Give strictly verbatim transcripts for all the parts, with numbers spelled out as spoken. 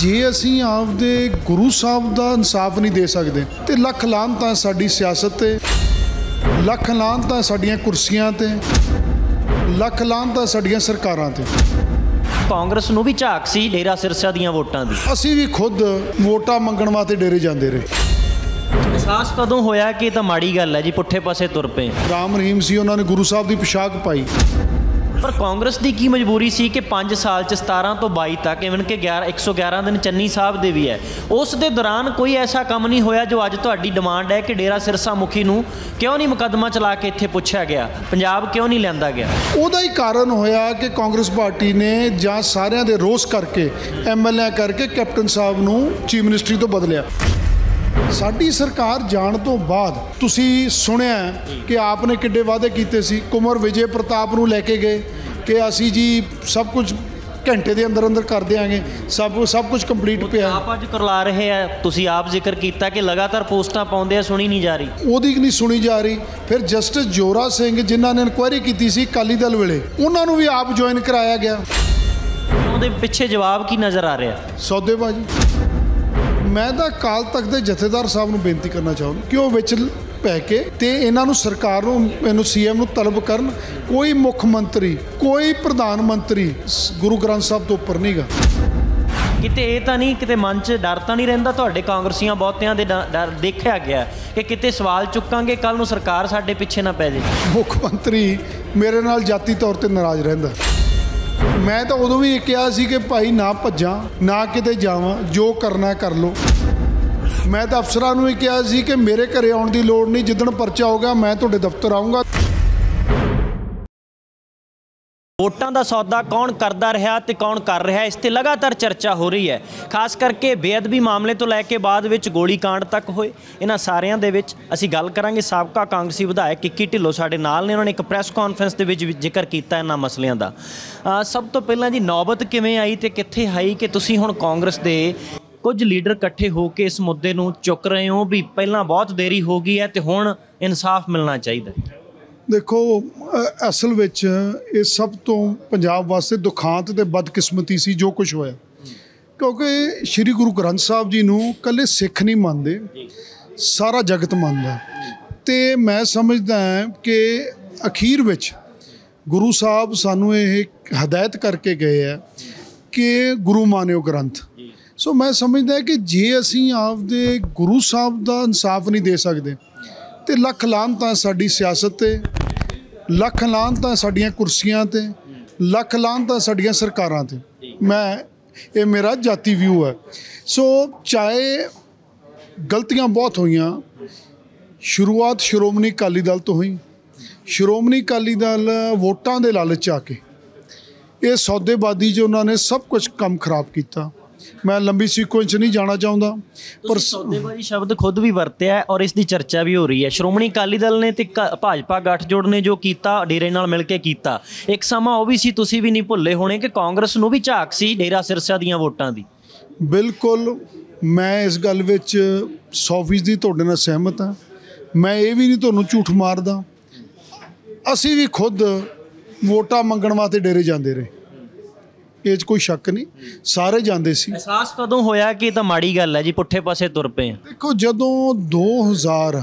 जे असीं आपदे गुरु साहब दा इंसाफ नहीं दे सकते तो लख लानतां साडी सियासत ते, लख लानतां साडीआं कुर्सियां ते, लख लानतां साडीआं सरकारां ते। कांग्रेस नूं भी झाक सी डेरा सिरसा दीआं वोटां दी। असीं भी खुद वोटां मंगण वास्ते डेरे जांदे रहे। एहसास कदों होया कि तां माड़ी गल है जी, पुट्ठे पासे तुर पे। राम रहीम सी, उन्होंने गुरु साहब की पोशाक पाई। पर कांग्रेस की की मजबूरी सी कि पाँच साल च सतारह तो बाई तक इवन के ग्यारह एक सौ ग्यारह दिन चन्नी साहब दे भी है, उस दे दौरान कोई ऐसा काम नहीं होया जो अज तुहाडी डिमांड है कि डेरा सिरसा मुखी नूं क्यों नहीं मुकदमा चला के इत्थे पुछया गया, पंजाब क्यों नहीं लिआंदा गया? ਉਹਦਾ ही कारण होया कि कांग्रेस पार्टी ने ਜਾਂ ਸਾਰਿਆਂ ਦੇ ਰੋਸ करके एम एल ए करके कैप्टन साहब ਨੂੰ चीफ मिनिस्ट्री तो बदलिया। साडी सरकार जाण तो बाद तुसी सुनिया कि आपने किड्डे वादे कीते सी, कुंवर विजय प्रताप नूं लैके गए कि असी जी सब कुछ घंटे के अंदर अंदर कर देंगे, सब सब कुछ कंप्लीट पे आप अज करवा रहे हैं, तुसी आप जिक्र किया कि लगातार पोस्टां पाउंदे आ, सुनी नहीं जा रही, ओदी नहीं सुनी जा रही। फिर जस्टिस जोरा सिंह जिन्होंने इनकुआयरी की सी अकाली दल वेले, उन्होंने भी आप ज्वाइन कराया गया। ਉਹਦੇ ਪਿੱਛੇ जवाब की नज़र आ रहा? सौदेबाजी। मैं तो अकाल तख्त के जथेदार साहब को बेनती करना चाहूँगा कि वो विच पै के ते इन्हां नूं सरकार नूं इन्हूं सी एम नूं तलब करन। कोई मुख मंत्री, कोई प्रधानमंत्री गुरु ग्रंथ साहब तो उपर नहीं गा। किते ये तो नहीं किते मन च डर तो नहीं रहिंदा तुहाडे कांग्रेसियां बहुतियां दे डर देखा गया कि किते सवाल चुकांगे कल नूं सरकार साडे पिछे ना पै जाए? मुख मंत्री मेरे नाल जाती तौर पर नाराज़ रहिंदा। मैं तो उदों भी कहा सी कि भाई ना भज्जां ना किते जावां, जो करना कर लो। मैं तो अफसरां नूं भी कहा सी कि मेरे घरे आउण दी लोड़ नहीं, जिद्दण परचा होगा मैं तुहाडे दफ्तर आऊँगा। वोटां दा सौदा कौन करदा रहा ते कौन कर रहा, इस ते लगातार चर्चा हो रही है। खास करके बेअदबी मामले तो लैके बाद विच गोली कांड तक होए, इन्हां सारिਆਂ ਦੇ ਵਿੱਚ ਅਸੀਂ ਗੱਲ ਕਰਾਂਗੇ। ਸਾਬਕਾ ਕਾਂਗਰਸੀ ਵਿਧਾਇਕ ਕਿੱਕੀ ਢਿੱਲੋਂ ਸਾਡੇ ਨਾਲ ਨੇ, ਉਹਨਾਂ ਨੇ ਇੱਕ ਪ੍ਰੈਸ ਕਾਨਫਰੰਸ ਦੇ ਵਿੱਚ ਜ਼ਿਕਰ ਕੀਤਾ ਇਹਨਾਂ ਮਸਲਿਆਂ ਦਾ। ਸਭ ਤੋਂ ਪਹਿਲਾਂ ਜੀ ਨੌਬਤ ਕਿਵੇਂ ਆਈ ਤੇ ਕਿੱਥੇ ਆਈ ਕਿ ਤੁਸੀਂ ਹੁਣ ਕਾਂਗਰਸ ਦੇ ਕੁਝ ਲੀਡਰ ਇਕੱਠੇ ਹੋ ਕੇ ਇਸ ਮੁੱਦੇ ਨੂੰ ਚੁੱਕ ਰਹੇ ਹੋ ਵੀ ਪਹਿਲਾਂ ਬਹੁਤ ਦੇਰੀ ਹੋ ਗਈ ਹੈ ਤੇ ਹੁਣ ਇਨਸਾਫ ਮਿਲਣਾ ਚਾਹੀਦਾ? देखो असल विच ये सब तो पंजाब वास्ते दुखांत ते बदकिस्मती सी जो कुछ होया, क्योंकि श्री गुरु ग्रंथ साहब जी नूं कल्ले सिख नहीं मानते, सारा जगत मानदा। ते मैं समझदा कि अखीर विच गुरु साहब सानू ये हदायत करके गए है कि गुरु मानियो ग्रंथ। सो मैं समझदा कि जे असीं आपदे गुरु साहब दा इंसाफ नहीं दे सकते तो लख लानतां साडी सियासत ते, लख लानतां साडीआं कुर्सियां ते, लख लानतां साडीआं सरकारां ते। मैं ये मेरा जाती व्यू है। सो चाहे गलतियां बहुत होईयां, शुरुआत श्रोमणी अकाली दल तो हुई। श्रोमणी अकाली दल वोटां दे लालच आके ये सौदेबाजी च उन्होंने सब कुछ काम खराब किया। मैं लंबी सीक्वेंस नहीं जाना चाहता, पर सौदेबाजी शब्द खुद भी वरत्या है और इसकी चर्चा भी हो रही है। श्रोमणी अकाली दल ने ते भाजपा गठजोड़ ने जो किया डेरे नाल मिल के किया, एक समा वो भी सी, तुसी भी नहीं भुल्ले होने कि कांग्रेस नूं भी झाक सी डेरा सिरसा दीआं वोटां दी। बिल्कुल मैं इस गल विच सौ फीसदी तुहाडे नाल सहमत हाँ। मैं ये भी नहीं तुहानूं झूठ मारदा, असीं भी खुद वोटां मंगण वास्ते डेरे जांदे रहे, ये कोई शक नहीं, सारे जाते सी। एहसास कदों होया कि तां माड़ी गल है जी, पुट्ठे पासे तुर पे? देखो जदों दो हज़ार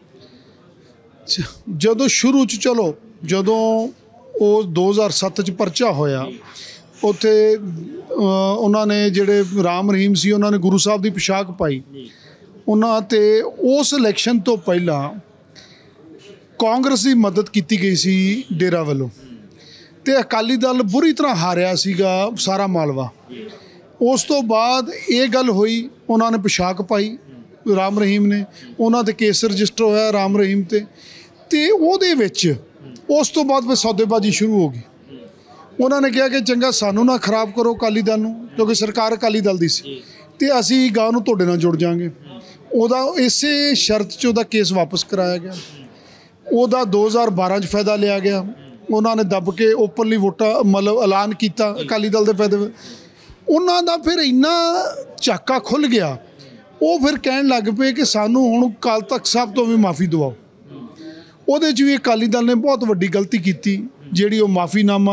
जदों शुरू च चलो जदों वो दो हज़ार सत्त च परचा होया, उत्थे उन्होंने जिहड़े राम रहीम सी उन्होंने गुरु साहब की पोशाक पाई। उन्हां ते उस इलैक्शन तो पहला कांग्रेस की मदद की गई सी डेरा वालों, ते अकाली दल बुरी तरह हारिया सीगा सारा मालवा। उस तो बाद ये गल हुई, उन्होंने पोशाक पाई राम रहीम ने, उन्होंने केस रजिस्टर होया राम रहीम ते ते ओहदे विच उस तो बाद फिर सौदेबाजी शुरू हो गई। उन्होंने कहा कि चंगा सानू ना खराब करो अकाली दल नूं, क्योंकि सरकार अकाली दल दी सी, ते असीं गांह नूं तुहाडे नाल जुड़ जांगे। उहदा इसे शर्त च उहदा केस वापस कराया गया। उहदा दो हज़ार बारह च फायदा लिया गया, उन्होंने दब के ओपनली वोटा मतलब ऐलान किया अकाली दल के फायदे। उन्हों का फिर इन्ना झाका खुल गया, वो फिर कहन लग पे कि सानू हुण अकाल तख्त साहब तो भी माफ़ी दवाओ। वो भी अकाली दल ने बहुत वड्डी गलती की, जिहड़ी वो माफ़ीनामा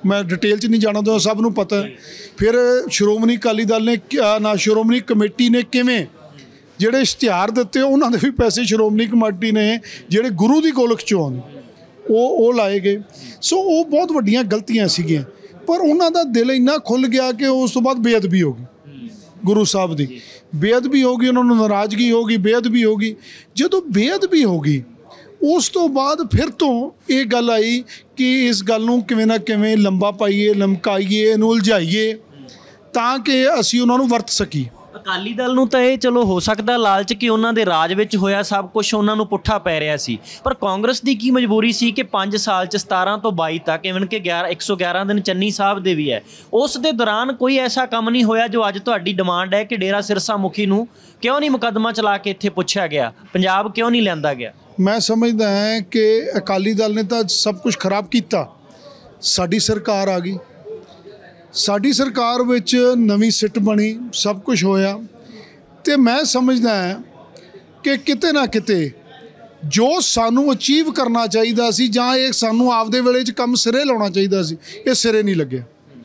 मैं डिटेल च नहीं जाना तो सब नूं पता है। फिर श्रोमणी अकाली दल ने क्या ना श्रोमणी कमेटी ने किवें ਜਿਹੜੇ ਇਸ਼ਤਿਹਾਰ ਦਿੱਤੇ ਉਹਨਾਂ ਦੇ ਵੀ ਪੈਸੇ ਸ਼੍ਰੋਮਣੀ ਕਮੇਟੀ ਨੇ ਜਿਹੜੇ ਗੁਰੂ ਦੀ ਗੋਲਕ ਚੋਂ ਆਉਂਦੇ ਉਹ ਉਹ ਲਾਏ ਗਏ। ਸੋ ਉਹ ਬਹੁਤ ਵੱਡੀਆਂ ਗਲਤੀਆਂ ਸੀਗੀਆਂ, ਪਰ ਉਹਨਾਂ ਦਾ ਦਿਲ ਇੰਨਾ ਖੁੱਲ੍ਹ ਗਿਆ ਕਿ ਉਸ ਤੋਂ ਬਾਅਦ ਬੇਅਦਬੀ ਹੋ ਗਈ, ਗੁਰੂ ਸਾਹਿਬ ਦੀ ਬੇਅਦਬੀ ਹੋ ਗਈ, ਉਹਨਾਂ ਨੂੰ ਨਾਰਾਜ਼ਗੀ ਹੋ ਗਈ, ਬੇਅਦਬੀ ਹੋ ਗਈ। ਜਦੋਂ ਬੇਅਦਬੀ ਹੋ ਗਈ ਉਸ ਤੋਂ ਬਾਅਦ ਫਿਰ ਤੋਂ ਇਹ ਗੱਲ ਆਈ ਕਿ ਇਸ ਗੱਲ ਨੂੰ ਕਿਵੇਂ ਨਾ ਕਿਵੇਂ ਲੰਬਾ ਪਾਈਏ, ਲਮਕਾਈਏ, ਇਹਨੂੰ ਉਲਝਾਈਏ ਤਾਂ ਕਿ ਅਸੀਂ ਉਹਨਾਂ ਨੂੰ ਵਰਤ ਸਕੀਏ। ਅਕਾਲੀ ਦਲ ਨੂੰ ਤਾਂ ਇਹ ਚਲੋ ਹੋ ਸਕਦਾ ਲਾਲਚ ਕਿ ਉਹਨਾਂ ਦੇ ਰਾਜ ਵਿੱਚ ਹੋਇਆ ਸਭ ਕੁਝ ਉਹਨਾਂ ਨੂੰ ਪੁੱਠਾ ਪੈ ਰਿਹਾ ਸੀ, ਪਰ ਕਾਂਗਰਸ ਦੀ ਕੀ ਮਜਬੂਰੀ ਸੀ ਕਿ ਪੰਜ ਸਾਲ 'ਚ ਸਤਾਰਾਂ ਤੋਂ ਬਾਈ ਤੱਕ ਇਵਨ ਕਿ ਗਿਆਰਾਂ ਇੱਕ ਸੌ ਗਿਆਰਾਂ ਦਿਨ ਚੰਨੀ ਸਾਹਿਬ ਦੇ ਵੀ ਹੈ, ਉਸ ਦੇ ਦੌਰਾਨ ਕੋਈ ਐਸਾ ਕੰਮ ਨਹੀਂ ਹੋਇਆ ਜੋ ਅੱਜ ਤੁਹਾਡੀ ਡਿਮਾਂਡ ਹੈ ਕਿ ਡੇਰਾ ਸਿਰਸਾ ਮੁਖੀ ਨੂੰ ਕਿਉਂ ਨਹੀਂ ਮੁਕੱਦਮਾ ਚਲਾ ਕੇ ਇੱਥੇ ਪੁੱਛਿਆ ਗਿਆ, ਪੰਜਾਬ ਕਿਉਂ ਨਹੀਂ ਲਿਆਂਦਾ ਗਿਆ? ਮੈਂ ਸਮਝਦਾ ਹਾਂ ਕਿ ਅਕਾਲੀ ਦਲ ਨੇ ਤਾਂ ਸਭ ਕੁਝ ਖਰਾਬ ਕੀਤਾ। ਸਾਡੀ ਸਰਕਾਰ ਆ ਗਈ, ਸਾਡੀ ਸਰਕਾਰ ਵਿੱਚ ਨਵੀਂ ਸਿੱਟ ਬਣੀ, ਸਭ ਕੁਝ ਹੋਇਆ, ਅਤੇ ਮੈਂ ਸਮਝਦਾ ਹਾਂ ਕਿ ਕਿਤੇ ਨਾ ਕਿਤੇ ਜੋ ਸਾਨੂੰ ਅਚੀਵ ਕਰਨਾ ਚਾਹੀਦਾ ਸੀ ਜਾਂ ਇਹ ਸਾਨੂੰ ਆਪਦੇ ਵੇਲੇ 'ਚ ਕੰਮ ਸਿਰੇ ਲਾਉਣਾ ਚਾਹੀਦਾ ਸੀ, ਇਹ ਸਿਰੇ ਨਹੀਂ ਲੱਗਿਆ।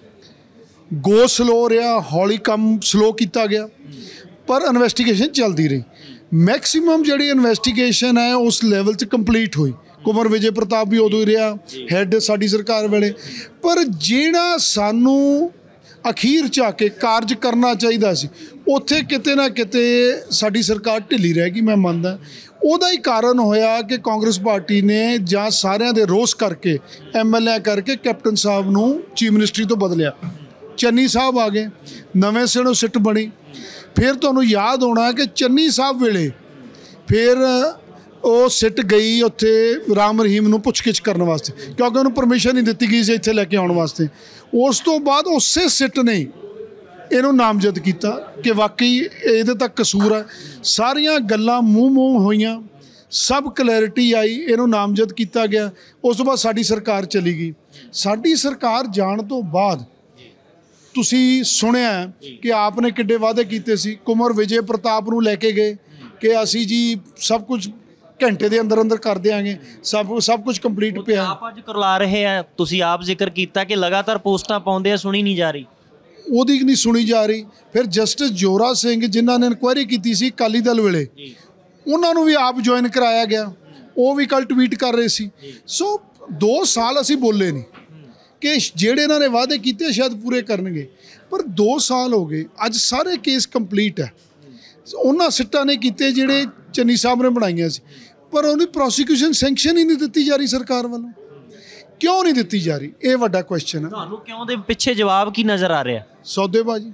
ਗੋ ਸਲੋ ਰਿਹਾ, ਹੌਲੀ ਕੰਮ ਸਲੋ ਕੀਤਾ ਗਿਆ, ਪਰ ਇਨਵੈਸਟੀਗੇਸ਼ਨ ਚੱਲਦੀ ਰਹੀ। ਮੈਕਸੀਮਮ ਜਿਹੜੀ ਇਨਵੈਸਟੀਗੇਸ਼ਨ ਹੈ ਉਸ ਲੈਵਲ 'ਚ ਕੰਪਲੀਟ ਹੋਈ। ਕੁੰਵਰ ਵਿਜੇ ਪ੍ਰਤਾਪ ਵੀ ਉਦੋਂ ਹੀ ਰਿਹਾ ਹੈੱਡ ਸਾਡੀ ਸਰਕਾਰ ਵੇਲੇ, ਪਰ ਜਿਹੜਾ ਸਾਨੂੰ ਅਖੀਰ 'ਚ ਆ ਕੇ ਕਾਰਜ ਕਰਨਾ ਚਾਹੀਦਾ ਸੀ ਉੱਥੇ ਕਿਤੇ ਨਾ ਕਿਤੇ ਸਾਡੀ ਸਰਕਾਰ ਢਿੱਲੀ ਰਹਿ ਗਈ। ਮੈਂ ਮੰਨਦਾ ਉਹਦਾ ਹੀ ਕਾਰਨ ਹੋਇਆ ਕਿ ਕਾਂਗਰਸ ਪਾਰਟੀ ਨੇ ਜਾਂ ਸਾਰਿਆਂ ਦੇ ਰੋਸ ਕਰਕੇ ਐਮ ਐਲ ਏ ਕਰਕੇ ਕੈਪਟਨ ਸਾਹਿਬ ਨੂੰ ਚੀਫ ਮਿਨਿਸਟਰੀ ਤੋਂ ਬਦਲਿਆ। ਚੰਨੀ ਸਾਹਿਬ ਆ ਗਏ, ਨਵੇਂ ਸਿਰੋਂ ਸਿੱਟ ਬਣੀ। ਫਿਰ ਤੁਹਾਨੂੰ ਯਾਦ ਹੋਣਾ ਕਿ ਚੰਨੀ ਸਾਹਿਬ ਵੇਲੇ ਫਿਰ ਉਹ ਸਿੱਟ ਗਈ ਉੱਥੇ ਰਾਮ ਰਹੀਮ ਨੂੰ ਪੁੱਛਗਿੱਛ ਕਰਨ ਵਾਸਤੇ, ਕਿਉਂਕਿ ਉਹਨੂੰ ਪਰਮਿਸ਼ਨ ਨਹੀਂ ਦਿੱਤੀ ਗਈ ਸੀ ਇੱਥੇ ਲੈ ਕੇ ਆਉਣ ਵਾਸਤੇ। ਉਸ ਤੋਂ ਬਾਅਦ ਉਸੇ ਸਿੱਟ ਨੇ ਇਹਨੂੰ ਨਾਮਜ਼ਦ ਕੀਤਾ ਕਿ ਵਾਕਈ ਇਹਦੇ ਤੱਕ ਕਸੂਰ ਹੈ। ਸਾਰੀਆਂ ਗੱਲਾਂ ਮੂੰਹ ਮੂੰਹ ਹੋਈਆਂ, ਸਭ ਕਲੈਰਿਟੀ ਆਈ, ਇਹਨੂੰ ਨਾਮਜ਼ਦ ਕੀਤਾ ਗਿਆ। ਉਸ ਤੋਂ ਬਾਅਦ ਸਾਡੀ ਸਰਕਾਰ ਚਲੀ ਗਈ। ਸਾਡੀ ਸਰਕਾਰ ਜਾਣ ਤੋਂ ਬਾਅਦ ਤੁਸੀਂ ਸੁਣਿਆ ਕਿ ਆਪ ਨੇ ਕਿੱਡੇ ਵਾਅਦੇ ਕੀਤੇ ਸੀ। ਕੁੰਵਰ ਵਿਜੇ ਪ੍ਰਤਾਪ ਨੂੰ ਲੈ ਕੇ ਗਏ ਕਿ ਅਸੀਂ ਜੀ ਸਭ ਕੁਝ ਘੰਟੇ ਦੇ ਅੰਦਰ ਅੰਦਰ ਕਰ ਦਿਆਂਗੇ, ਸਭ ਸਭ ਕੁਝ ਕੰਪਲੀਟ ਪਿਆ। ਆਪ ਅੱਜ ਕਰਲਾ ਰਹੇ ਆ, ਤੁਸੀਂ ਆਪ ਜ਼ਿਕਰ ਕੀਤਾ ਕਿ ਲਗਾਤਾਰ ਪੋਸਟਾਂ ਪਾਉਂਦੇ ਆ, ਸੁਣੀ ਨਹੀਂ ਜਾ ਰਹੀ, ਉਹਦੀ ਨਹੀਂ ਸੁਣੀ ਜਾ ਰਹੀ। ਫਿਰ ਜਸਟਿਸ ਜੋਰਾ ਸਿੰਘ ਜਿਨ੍ਹਾਂ ਨੇ ਇਨਕੁਆਇਰੀ ਕੀਤੀ ਸੀ ਅਕਾਲੀ ਦਲ ਵੇਲੇ, ਉਹਨਾਂ ਨੂੰ ਵੀ ਆਪ ਜੁਆਇਨ ਕਰਾਇਆ ਗਿਆ, ਉਹ ਵੀ ਕੱਲ ਟਵੀਟ ਕਰ ਰਹੇ ਸੀ। ਸੋ ਦੋ ਸਾਲ ਅਸੀਂ ਬੋਲੇ ਨਹੀਂ ਕਿ ਜਿਹੜੇ ਇਹਨਾਂ ਨੇ ਵਾਅਦੇ ਕੀਤੇ ਸ਼ਾਇਦ ਪੂਰੇ ਕਰਨਗੇ, ਪਰ ਦੋ ਸਾਲ ਹੋ ਗਏ। ਅੱਜ ਸਾਰੇ ਕੇਸ ਕੰਪਲੀਟ ਹੈ। ਉਹਨਾਂ ਸਿੱਟਾਂ ਨੇ ਕੀਤੇ ਜਿਹੜੇ ਚੰਨੀ ਸਾਹਿਬ ਨੇ ਬਣਾਈਆਂ ਸੀ, ਪਰ ਉਹਦੀ ਪ੍ਰੋਸੀਕਿਊਸ਼ਨ ਸੈਂਕਸ਼ਨ ਹੀ ਨਹੀਂ ਦਿੱਤੀ ਜਾ ਰਹੀ ਸਰਕਾਰ ਵੱਲੋਂ। ਕਿਉਂ ਨਹੀਂ ਦਿੱਤੀ ਜਾ ਰਹੀ, ਇਹ ਵੱਡਾ ਕੁਐਸਚਨ ਹੈ। ਤੁਹਾਨੂੰ ਕਿਉਂ ਦੇ ਪਿੱਛੇ ਜਵਾਬ ਕੀ ਨਜ਼ਰ ਆ ਰਿਹਾ? ਸੌਦੇਬਾਜ਼ੀ,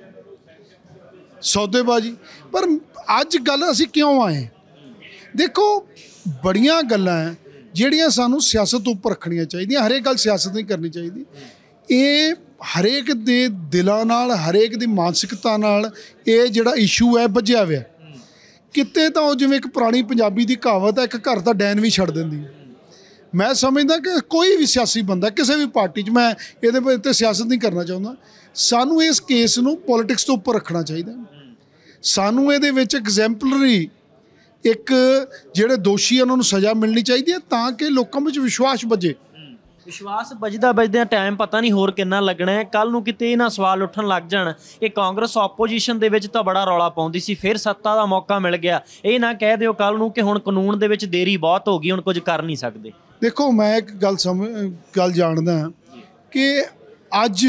ਸੌਦੇਬਾਜ਼ੀ। ਪਰ ਅੱਜ ਗੱਲ ਅਸੀਂ ਕਿਉਂ ਆਏ? ਦੇਖੋ, ਬੜੀਆਂ ਗੱਲਾਂ ਹੈ ਜਿਹੜੀਆਂ ਸਾਨੂੰ ਸਿਆਸਤ ਉੱਪਰ ਰੱਖਣੀਆਂ ਚਾਹੀਦੀਆਂ। ਹਰੇਕ ਗੱਲ ਸਿਆਸਤ ਨਹੀਂ ਕਰਨੀ ਚਾਹੀਦੀ। ਇਹ ਹਰੇਕ ਦੇ ਦਿਲਾਂ ਨਾਲ, ਹਰੇਕ ਦੀ ਮਾਨਸਿਕਤਾ ਨਾਲ ਇਹ ਜਿਹੜਾ ਇਸ਼ੂ ਹੈ ਵੱਜਿਆ ਹੋਇਆ। ਕਿਤੇ ਤਾਂ ਉਹ ਜਿਵੇਂ ਇੱਕ ਪੁਰਾਣੀ ਪੰਜਾਬੀ ਦੀ ਕਹਾਵਤ ਹੈ, ਇੱਕ ਘਰ ਦਾ ਡੈਨ ਵੀ ਛੱਡ ਦਿੰਦੀ। ਮੈਂ ਸਮਝਦਾ ਕਿ ਕੋਈ ਵੀ ਸਿਆਸੀ ਬੰਦਾ ਕਿਸੇ ਵੀ ਪਾਰਟੀ 'ਚ, ਮੈਂ ਇਹਦੇ ਉੱਤੇ ਸਿਆਸਤ ਨਹੀਂ ਕਰਨਾ ਚਾਹੁੰਦਾ, ਸਾਨੂੰ ਇਸ ਕੇਸ ਨੂੰ ਪੋਲੀਟਿਕਸ ਤੋਂ ਉੱਪਰ ਰੱਖਣਾ ਚਾਹੀਦਾ। ਸਾਨੂੰ ਇਹਦੇ ਵਿੱਚ ਐਗਜ਼ੈਂਪਲਰੀ ਇੱਕ ਜਿਹੜੇ ਦੋਸ਼ੀ ਉਹਨਾਂ ਨੂੰ ਸਜ਼ਾ ਮਿਲਣੀ ਚਾਹੀਦੀ ਹੈ ਤਾਂ ਕਿ ਲੋਕਾਂ ਵਿੱਚ ਵਿਸ਼ਵਾਸ ਵੱਜੇ। ਵਿਸ਼ਵਾਸ ਵੱਜਦਾ ਵੱਜਦਿਆਂ ਟਾਈਮ ਪਤਾ ਨਹੀਂ ਹੋਰ ਕਿੰਨਾ ਲੱਗਣਾ ਹੈ। ਕੱਲ੍ਹ ਨੂੰ ਕਿਤੇ ਇਹ ਨਾ ਸਵਾਲ ਉੱਠਣ ਲੱਗ ਜਾਣ ਕਿ ਕਾਂਗਰਸ ਆਪੋਜੀਸ਼ਨ ਦੇ ਵਿੱਚ ਤਾਂ ਬੜਾ ਰੌਲਾ ਪਾਉਂਦੀ ਸੀ, ਫਿਰ ਸੱਤਾ ਦਾ ਮੌਕਾ ਮਿਲ ਗਿਆ। ਇਹ ਨਾ ਕਹਿ ਦਿਓ ਕੱਲ੍ਹ ਨੂੰ ਕਿ ਹੁਣ ਕਾਨੂੰਨ ਦੇ ਵਿੱਚ ਦੇਰੀ ਬਹੁਤ ਹੋ ਗਈ, ਹੁਣ ਕੁਝ ਕਰ ਨਹੀਂ ਸਕਦੇ। ਦੇਖੋ, ਮੈਂ ਇੱਕ ਗੱਲ ਸਮਝ ਗੱਲ ਜਾਣਦਾ ਕਿ ਅੱਜ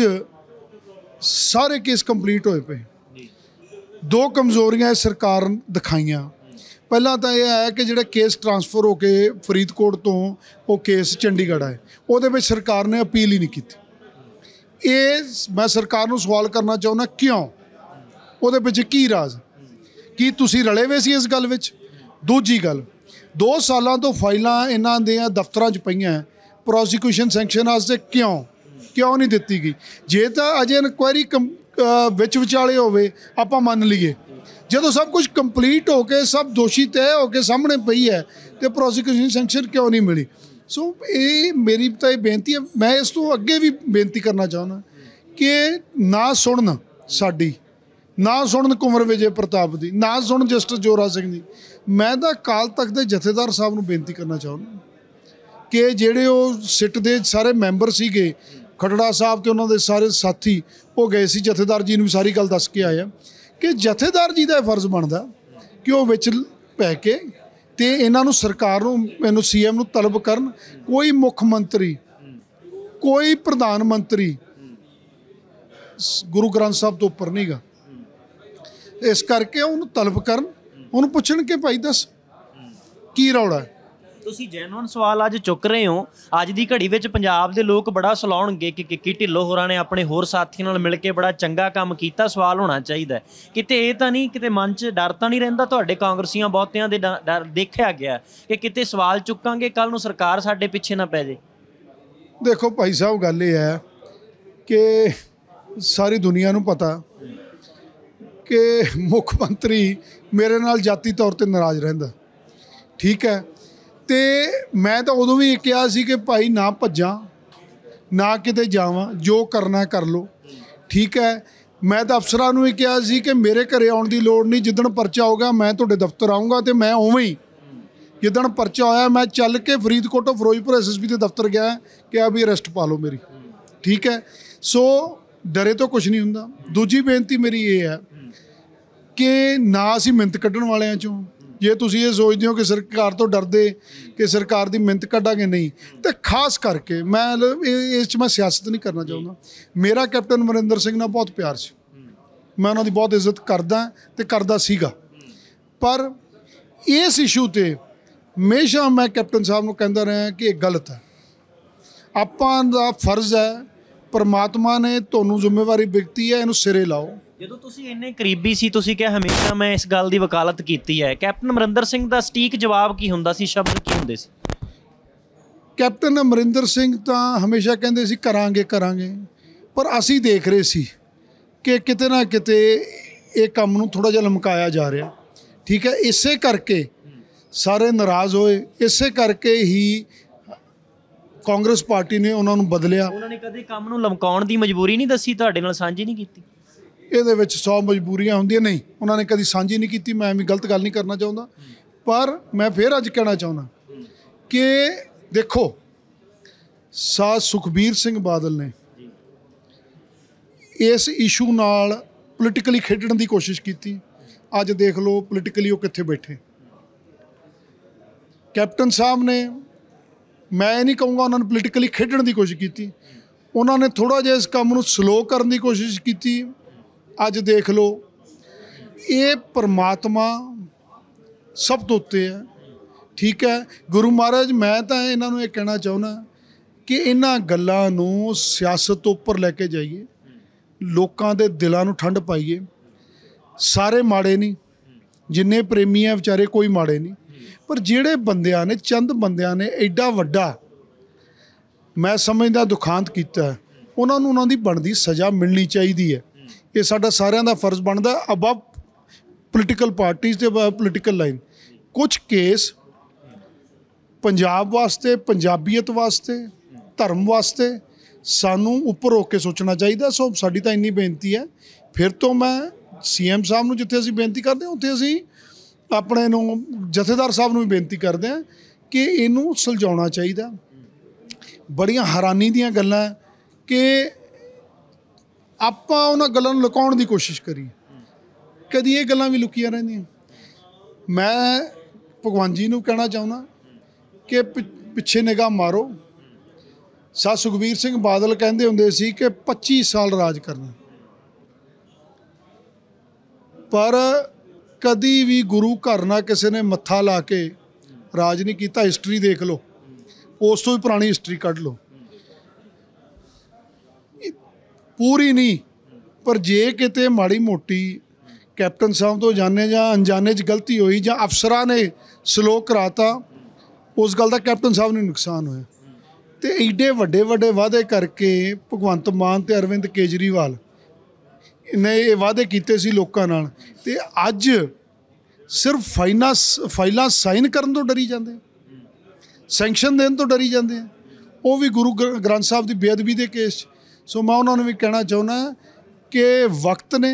ਸਾਰੇ ਕੇਸ ਕੰਪਲੀਟ ਹੋਏ ਪਏ। ਦੋ ਕਮਜ਼ੋਰੀਆਂ ਸਰਕਾਰ ਦਿਖਾਈਆਂ। ਪਹਿਲਾਂ ਤਾਂ ਇਹ ਹੈ ਕਿ ਜਿਹੜੇ ਕੇਸ ਟਰਾਂਸਫਰ ਹੋ ਕੇ ਫਰੀਦਕੋਟ ਤੋਂ ਉਹ ਕੇਸ ਚੰਡੀਗੜ੍ਹ ਆਏ, ਉਹਦੇ ਵਿੱਚ ਸਰਕਾਰ ਨੇ ਅਪੀਲ ਹੀ ਨਹੀਂ ਕੀਤੀ। ਇਹ ਮੈਂ ਸਰਕਾਰ ਨੂੰ ਸਵਾਲ ਕਰਨਾ ਚਾਹੁੰਦਾ, ਕਿਉਂ? ਉਹਦੇ ਵਿੱਚ ਕੀ ਰਾਜ਼? ਕੀ ਤੁਸੀਂ ਰਲੇ ਹੋਏ ਸੀ ਇਸ ਗੱਲ ਵਿੱਚ? ਦੂਜੀ ਗੱਲ, ਦੋ ਸਾਲਾਂ ਤੋਂ ਫਾਈਲਾਂ ਇਹਨਾਂ ਦੇ ਦਫ਼ਤਰਾਂ 'ਚ ਪਈਆਂ, ਪ੍ਰੋਸੀਕਿਊਸ਼ਨ ਸੈਂਕਸ਼ਨ ਵਾਸਤੇ ਕਿਉਂ ਕਿਉਂ ਨਹੀਂ ਦਿੱਤੀ ਗਈ? ਜੇ ਤਾਂ ਅਜੇ ਇਨਕੁਆਇਰੀ ਵਿੱਚ ਵਿਚਾਲੇ ਹੋਵੇ ਆਪਾਂ ਮੰਨ ਲਈਏ, ਜਦੋਂ ਸਭ ਕੁਝ ਕੰਪਲੀਟ ਹੋ ਕੇ ਸਭ ਦੋਸ਼ੀ ਤੈਅ ਹੋ ਕੇ ਸਾਹਮਣੇ ਪਈ ਹੈ ਤੇ ਪ੍ਰੋਸੀਕਿਊਸ਼ਨ ਸੈਂਕਸ਼ਨ ਕਿਉਂ ਨਹੀਂ ਮਿਲੀ? ਸੋ ਇਹ ਮੇਰੀ ਤਾਂ ਇਹ ਬੇਨਤੀ ਹੈ। ਮੈਂ ਇਸ ਤੋਂ ਅੱਗੇ ਵੀ ਬੇਨਤੀ ਕਰਨਾ ਚਾਹੁੰਦਾ ਕਿ ਨਾ ਸੁਣਨ ਸਾਡੀ, ਨਾ ਸੁਣਨ ਕੁੰਵਰ ਵਿਜੇ ਪ੍ਰਤਾਪ ਦੀ, ਨਾ ਸੁਣਨ ਜਸਟਿਸ ਜੋਰਾ ਸਿੰਘ ਦੀ। ਮੈਂ ਤਾਂ ਅਕਾਲ ਤਖਤ ਦੇ ਜਥੇਦਾਰ ਸਾਹਿਬ ਨੂੰ ਬੇਨਤੀ ਕਰਨਾ ਚਾਹੁੰਦਾ ਕਿ ਜਿਹੜੇ ਉਹ ਸਿੱਟ ਦੇ ਸਾਰੇ ਮੈਂਬਰ ਸੀਗੇ, ਖਟੜਾ ਸਾਹਿਬ ਤੇ ਉਹਨਾਂ ਦੇ ਸਾਰੇ ਸਾਥੀ ਉਹ ਗਏ ਸੀ, ਜਥੇਦਾਰ ਜੀ ਨੂੰ ਵੀ ਸਾਰੀ ਗੱਲ ਦੱਸ ਕੇ ਆਏ ਆ ਕਿ ਜਥੇਦਾਰ ਜੀ ਦਾ ਇਹ ਫਰਜ਼ ਬਣਦਾ ਕਿ ਉਹ ਵਿੱਚ ਪੈ ਕੇ ਤੇ ਇਹਨਾਂ ਨੂੰ ਸਰਕਾਰ ਨੂੰ ਮੈਨੂੰ ਸੀ ਐਮ ਨੂੰ ਤਲਬ ਕਰਨ। ਕੋਈ ਮੁੱਖ ਮੰਤਰੀ, ਕੋਈ ਪ੍ਰਧਾਨ ਮੰਤਰੀ ਗੁਰੂ ਗ੍ਰੰਥ ਸਾਹਿਬ ਤੋਂ ਉੱਪਰ ਨਹੀਂ ਗਾ। ਇਸ ਕਰਕੇ ਉਹਨੂੰ ਤਲਬ ਕਰਨ, ਉਹਨੂੰ ਪੁੱਛਣ ਕਿ ਭਾਈ ਦੱਸ ਕੀ ਰੌਲਾ ਹੈ। ਤੁਸੀਂ ਜੈਨੂਅਨ ਸਵਾਲ ਅੱਜ ਚੁੱਕ ਰਹੇ ਹੋ। ਅੱਜ ਦੀ ਘੜੀ ਵਿੱਚ ਪੰਜਾਬ ਦੇ ਲੋਕ ਬੜਾ ਸਲਾਉਣਗੇ ਕਿ ਕਿੱਕੀ ਢਿੱਲੋਂ ਹੋਰਾਂ ਨੇ ਆਪਣੇ ਹੋਰ ਸਾਥੀਆਂ ਨਾਲ ਮਿਲ ਕੇ ਬੜਾ ਚੰਗਾ ਕੰਮ ਕੀਤਾ। ਸਵਾਲ ਹੋਣਾ ਚਾਹੀਦਾ ਕਿਤੇ ਇਹ ਤਾਂ ਨਹੀਂ, ਕਿਤੇ ਮਨ 'ਚ ਡਰ ਤਾਂ ਨਹੀਂ ਰਹਿੰਦਾ ਤੁਹਾਡੇ ਕਾਂਗਰਸੀਆਂ ਬਹੁਤਿਆਂ ਦੇ ਡਰ ਦੇਖਿਆ ਗਿਆ ਕਿ ਕਿਤੇ ਸਵਾਲ ਚੁੱਕਾਂਗੇ ਕੱਲ੍ਹ ਨੂੰ ਸਰਕਾਰ ਸਾਡੇ ਪਿੱਛੇ ਨਾ ਪੈ ਜੇ? ਦੇਖੋ ਭਾਈ ਸਾਹਿਬ, ਗੱਲ ਇਹ ਹੈ ਕਿ ਸਾਰੀ ਦੁਨੀਆ ਨੂੰ ਪਤਾ ਕਿ ਮੁੱਖ ਮੰਤਰੀ ਮੇਰੇ ਨਾਲ ਜਾਤੀ ਤੌਰ ਤੇ ਨਾਰਾਜ਼ ਰਹਿੰਦਾ, ਠੀਕ ਹੈ। ਤੇ ਮੈਂ ਤਾਂ ਉਦੋਂ ਵੀ ਕਿਹਾ ਸੀ ਕਿ ਭਾਈ ਨਾ ਭੱਜਾਂ ਨਾ ਕਿਤੇ ਜਾਵਾਂ, ਜੋ ਕਰਨਾ ਕਰ ਲਓ, ਠੀਕ ਹੈ। ਮੈਂ ਤਾਂ ਅਫਸਰਾਂ ਨੂੰ ਵੀ ਕਿਹਾ ਸੀ ਕਿ ਮੇਰੇ ਘਰੇ ਆਉਣ ਦੀ ਲੋੜ ਨਹੀਂ, ਜਿੱਦਣ ਪਰਚਾ ਹੋਗਾ ਮੈਂ ਤੁਹਾਡੇ ਦਫ਼ਤਰ ਆਊਂਗਾ। ਤੇ ਮੈਂ ਉਵੇਂ ਹੀ ਜਿੱਦਣ ਪਰਚਾ ਹੋਇਆ ਮੈਂ ਚੱਲ ਕੇ ਫਰੀਦਕੋਟ ਤੋਂ ਫਿਰੋਜ਼ਪੁਰ ਐਸ ਐਸ ਪੀ ਦੇ ਦਫ਼ਤਰ ਗਿਆ, ਕਿਹਾ ਵੀ ਅਰੈਸਟ ਪਾ ਲਓ ਮੇਰੀ, ਠੀਕ ਹੈ। ਸੋ ਡਰੇ ਤੋਂ ਕੁਝ ਨਹੀਂ ਹੁੰਦਾ। ਦੂਜੀ ਬੇਨਤੀ ਮੇਰੀ ਇਹ ਹੈ ਕਿ ਨਾ ਅਸੀਂ ਮਿੰਨਤ ਕੱਢਣ ਵਾਲਿਆਂ 'ਚੋਂ, ਜੇ ਤੁਸੀਂ ਇਹ ਸੋਚਦੇ ਹੋ ਕਿ ਸਰਕਾਰ ਤੋਂ ਡਰਦੇ ਕਿ ਸਰਕਾਰ ਦੀ ਮਿੰਨਤ ਕੱਢਾਂਗੇ, ਨਹੀਂ। ਤੇ ਖਾਸ ਕਰਕੇ ਮੈਂ ਇਸ 'ਚ ਮੈਂ ਸਿਆਸਤ ਨਹੀਂ ਕਰਨਾ ਚਾਹੁੰਦਾ। ਮੇਰਾ ਕੈਪਟਨ ਅਮਰਿੰਦਰ ਸਿੰਘ ਨਾਲ ਬਹੁਤ ਪਿਆਰ ਸੀ, ਮੈਂ ਉਹਨਾਂ ਦੀ ਬਹੁਤ ਇੱਜ਼ਤ ਕਰਦਾ ਤੇ ਕਰਦਾ ਸੀਗਾ। ਪਰ ਇਸ ਇਸ਼ੂ 'ਤੇ ਹਮੇਸ਼ਾ ਮੈਂ ਕੈਪਟਨ ਸਾਹਿਬ ਨੂੰ ਕਹਿੰਦਾ ਰਿਹਾ ਕਿ ਇਹ ਗਲਤ ਹੈ। ਆਪਾਂ ਦਾ ਫਰਜ਼ ਹੈ, ਪਰਮਾਤਮਾ ਨੇ ਤੁਹਾਨੂੰ ਜ਼ਿੰਮੇਵਾਰੀ ਦਿੱਤੀ ਹੈ, ਇਹਨੂੰ ਸਿਰੇ ਲਾਓ। ਜਦੋਂ ਤੁਸੀਂ ਇੰਨੇ ਕਰੀਬੀ ਸੀ, ਤੁਸੀਂ ਕਿਹਾ ਹਮੇਸ਼ਾ ਮੈਂ ਇਸ ਗੱਲ ਦੀ ਵਕਾਲਤ ਕੀਤੀ ਹੈ, ਕੈਪਟਨ ਅਮਰਿੰਦਰ ਸਿੰਘ ਦਾ ਸਟੀਕ ਜਵਾਬ ਕੀ ਹੁੰਦਾ ਸੀ, ਸ਼ਬਦ ਕੀ ਹੁੰਦੇ ਸੀ? ਕੈਪਟਨ ਅਮਰਿੰਦਰ ਸਿੰਘ ਤਾਂ ਹਮੇਸ਼ਾ ਕਹਿੰਦੇ ਸੀ ਕਰਾਂਗੇ ਕਰਾਂਗੇ, ਪਰ ਅਸੀਂ ਦੇਖ ਰਹੇ ਸੀ ਕਿ ਕਿਤੇ ਨਾ ਕਿਤੇ ਇਹ ਕੰਮ ਨੂੰ ਥੋੜ੍ਹਾ ਜਿਹਾ ਲਮਕਾਇਆ ਜਾ ਰਿਹਾ, ਠੀਕ ਹੈ। ਇਸੇ ਕਰਕੇ ਸਾਰੇ ਨਾਰਾਜ਼ ਹੋਏ, ਇਸੇ ਕਰਕੇ ਹੀ ਕਾਂਗਰਸ ਪਾਰਟੀ ਨੇ ਉਹਨਾਂ ਨੂੰ ਬਦਲਿਆ। ਉਹਨਾਂ ਨੇ ਕਦੇ ਕੰਮ ਨੂੰ ਲਮਕਾਉਣ ਦੀ ਮਜਬੂਰੀ ਨਹੀਂ ਦੱਸੀ, ਤੁਹਾਡੇ ਨਾਲ ਸਾਂਝੀ ਨਹੀਂ ਕੀਤੀ? ਇਹਦੇ ਵਿੱਚ ਸੌ ਮਜਬੂਰੀਆਂ ਹੁੰਦੀਆਂ, ਨਹੀਂ ਉਹਨਾਂ ਨੇ ਕਦੀ ਸਾਂਝੀ ਨਹੀਂ ਕੀਤੀ। ਮੈਂ ਵੀ ਗਲਤ ਗੱਲ ਨਹੀਂ ਕਰਨਾ ਚਾਹੁੰਦਾ, ਪਰ ਮੈਂ ਫਿਰ ਅੱਜ ਕਹਿਣਾ ਚਾਹੁੰਦਾ ਕਿ ਦੇਖੋ, ਸਾਧ ਸੁਖਬੀਰ ਸਿੰਘ ਬਾਦਲ ਨੇ ਇਸ ਇਸ਼ੂ ਨਾਲ ਪੋਲੀਟੀਕਲੀ ਖੇਡਣ ਦੀ ਕੋਸ਼ਿਸ਼ ਕੀਤੀ। ਅੱਜ ਦੇਖ ਲਓ ਪੋਲੀਟੀਕਲੀ ਉਹ ਕਿੱਥੇ ਬੈਠੇ। ਕੈਪਟਨ ਸਾਹਿਬ ਨੇ, ਮੈਂ ਇਹ ਨਹੀਂ ਕਹੂੰਗਾ ਉਹਨਾਂ ਨੇ ਪੋਲੀਟੀਕਲੀ ਖੇਡਣ ਦੀ ਕੋਸ਼ਿਸ਼ ਕੀਤੀ, ਉਹਨਾਂ ਨੇ ਥੋੜ੍ਹਾ ਜਿਹਾ ਇਸ ਕੰਮ ਨੂੰ ਸਲੋ ਕਰਨ ਦੀ ਕੋਸ਼ਿਸ਼ ਕੀਤੀ। ਅੱਜ ਦੇਖ ਲਓ, ਇਹ ਪਰਮਾਤਮਾ ਸਭ ਤੋਂ ਉੱਤੇ ਹੈ, ਠੀਕ ਹੈ। ਗੁਰੂ ਮਹਾਰਾਜ, ਮੈਂ ਤਾਂ ਇਹਨਾਂ ਨੂੰ ਇਹ ਕਹਿਣਾ ਚਾਹੁੰਦਾ ਕਿ ਇਹਨਾਂ ਗੱਲਾਂ ਨੂੰ ਸਿਆਸਤ ਤੋਂ ਉੱਪਰ ਲੈ ਕੇ ਜਾਈਏ, ਲੋਕਾਂ ਦੇ ਦਿਲਾਂ ਨੂੰ ਠੰਡ ਪਾਈਏ। ਸਾਰੇ ਮਾੜੇ ਨਹੀਂ, ਜਿੰਨੇ ਪ੍ਰੇਮੀ ਆ ਵਿਚਾਰੇ ਕੋਈ ਮਾੜੇ ਨਹੀਂ, ਪਰ ਜਿਹੜੇ ਬੰਦਿਆਂ ਨੇ, ਚੰਦ ਬੰਦਿਆਂ ਨੇ ਐਡਾ ਵੱਡਾ ਮੈਂ ਸਮਝਦਾ ਦੁਖਾਂਤ ਕੀਤਾ, ਉਹਨਾਂ ਨੂੰ ਉਹਨਾਂ ਦੀ ਬਣਦੀ ਸਜ਼ਾ ਮਿਲਣੀ ਚਾਹੀਦੀ ਹੈ। ਇਹ ਸਾਡਾ ਸਾਰਿਆਂ ਦਾ ਫਰਜ਼ ਬਣਦਾ ਅਬਵ ਪੋਲੀਟੀਕਲ ਪਾਰਟੀਜ਼ ਤੇ ਅਬਵ ਪੋਲੀਟੀਕਲ ਲਾਈਨ। ਕੁਝ ਕੇਸ ਪੰਜਾਬ ਵਾਸਤੇ, ਪੰਜਾਬੀਅਤ ਵਾਸਤੇ, ਧਰਮ ਵਾਸਤੇ ਸਾਨੂੰ ਉੱਪਰ ਹੋ ਕੇ ਸੋਚਣਾ ਚਾਹੀਦਾ। ਸੋ ਸਾਡੀ ਤਾਂ ਇੰਨੀ ਬੇਨਤੀ ਹੈ। ਫਿਰ ਤੋਂ ਮੈਂ ਸੀ ਐਮ ਸਾਹਿਬ ਨੂੰ ਜਿੱਥੇ ਅਸੀਂ ਬੇਨਤੀ ਕਰਦੇ ਹਾਂ, ਉੱਥੇ ਅਸੀਂ ਆਪਣੇ ਨੂੰ ਜਥੇਦਾਰ ਸਾਹਿਬ ਨੂੰ ਵੀ ਬੇਨਤੀ ਕਰਦੇ ਹਾਂ ਕਿ ਇਹਨੂੰ ਸੁਲਝਾਉਣਾ ਚਾਹੀਦਾ। ਬੜੀਆਂ ਹੈਰਾਨੀ ਦੀਆਂ ਗੱਲਾਂ ਕਿ ਆਪਾਂ ਉਹਨਾਂ ਗੱਲਾਂ ਨੂੰ ਲੁਕਾਉਣ ਦੀ ਕੋਸ਼ਿਸ਼ ਕਰੀਏ, ਕਦੀ ਇਹ ਗੱਲਾਂ ਵੀ ਲੁਕੀਆਂ ਰਹਿੰਦੀਆਂ। ਮੈਂ ਭਗਵਾਨ ਜੀ ਨੂੰ ਕਹਿਣਾ ਚਾਹੁੰਦਾ ਕਿ ਪਿੱਛੇ ਨਿਗਾਹ ਮਾਰੋ। ਸਾਧ ਸੁਖਬੀਰ ਸਿੰਘ ਬਾਦਲ ਕਹਿੰਦੇ ਹੁੰਦੇ ਸੀ ਕਿ ਪੱਚੀ ਸਾਲ ਰਾਜ ਕਰਨਾ, ਪਰ ਕਦੀ ਵੀ ਗੁਰੂ ਘਰ ਨਾਲ ਕਿਸੇ ਨੇ ਮੱਥਾ ਲਾ ਕੇ ਰਾਜ ਨਹੀਂ ਕੀਤਾ। ਹਿਸਟਰੀ ਦੇਖ ਲਓ, ਉਸ ਤੋਂ ਵੀ ਪੁਰਾਣੀ ਹਿਸਟਰੀ ਕੱਢ ਲਓ, ਪੂਰੀ ਨਹੀਂ, ਪਰ ਜੇ ਕਿਤੇ ਮਾੜੀ ਮੋਟੀ ਕੈਪਟਨ ਸਾਹਿਬ ਤੋਂ ਜਾਣੇ ਜਾਂ ਅਣਜਾਣੇ 'ਚ ਗਲਤੀ ਹੋਈ ਜਾਂ ਅਫਸਰਾਂ ਨੇ ਸਲੋ ਕਰਾਤਾ, ਉਸ ਗੱਲ ਦਾ ਕੈਪਟਨ ਸਾਹਿਬ ਨੂੰ ਨੁਕਸਾਨ ਹੋਇਆ। ਤੇ ਏਡੇ ਵੱਡੇ ਵੱਡੇ ਵਾਅਦੇ ਕਰਕੇ ਭਗਵੰਤ ਮਾਨ ਤੇ ਅਰਵਿੰਦ ਕੇਜਰੀਵਾਲ ਨੇ ਇਹ ਵਾਅਦੇ ਕੀਤੇ ਸੀ ਲੋਕਾਂ ਨਾਲ, ਤੇ ਅੱਜ ਸਿਰਫ ਫਾਈਨਾਂ ਫਾਈਲਾਂ ਸਾਈਨ ਕਰਨ ਤੋਂ ਡਰੀ ਜਾਂਦੇ, ਸੈਂਕਸ਼ਨ ਦੇਣ ਤੋਂ ਡਰੀ ਜਾਂਦੇ ਆ, ਉਹ ਵੀ ਗੁਰੂ ਗ੍ਰੰਥ ਸਾਹਿਬ ਦੀ ਬੇਅਦਬੀ ਦੇ ਕੇਸ 'ਚ। ਸੋ ਮੈਂ ਉਹਨਾਂ ਨੂੰ ਵੀ ਕਹਿਣਾ ਚਾਹੁੰਦਾ ਕਿ ਵਕਤ ਨੇ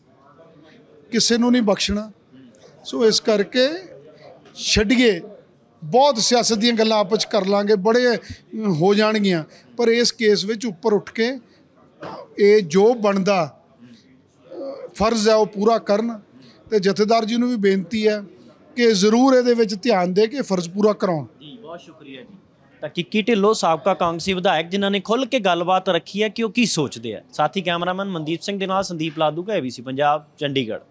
ਕਿਸੇ ਨੂੰ ਨਹੀਂ ਬਖਸ਼ਣਾ। ਸੋ ਇਸ ਕਰਕੇ ਛੱਡੀਏ ਬਹੁਤ ਸਿਆਸਤ ਦੀਆਂ ਗੱਲਾਂ ਆਪਸ 'ਚ ਕਰ ਲਾਂਗੇ, ਬੜੇ ਹੋ ਜਾਣਗੀਆਂ, ਪਰ ਇਸ ਕੇਸ ਵਿੱਚ ਉੱਪਰ ਉੱਠ ਕੇ ਇਹ ਜੋ ਬਣਦਾ ਫਰਜ਼ ਹੈ ਉਹ ਪੂਰਾ ਕਰਨ। ਤੇ ਜਥੇਦਾਰ ਜੀ ਨੂੰ ਵੀ ਬੇਨਤੀ ਹੈ ਕਿ ਜ਼ਰੂਰ ਇਹਦੇ ਵਿੱਚ ਧਿਆਨ ਦੇ ਕੇ ਫਰਜ਼ ਪੂਰਾ ਕਰਾਉਣ। ਜੀ ਬਹੁਤ ਸ਼ੁਕਰੀਆ ਜੀ। ਤਾਂ ਕਿੱਕੀ ਢਿੱਲੋਂ ਸਾਬਕਾ ਕਾਂਗਰਸੀ ਵਿਧਾਇਕ ਜਿਨ੍ਹਾਂ ਨੇ ਖੁੱਲ੍ਹ ਕੇ ਗੱਲਬਾਤ ਰੱਖੀ ਹੈ ਕਿ ਉਹ ਕੀ ਸੋਚਦੇ ਆ। ਸਾਥੀ ਕੈਮਰਾਮੈਨ ਮਨਦੀਪ ਸਿੰਘ ਦੇ ਨਾਲ Sandeep Ladhu, A B C Punjab, Chandigarh.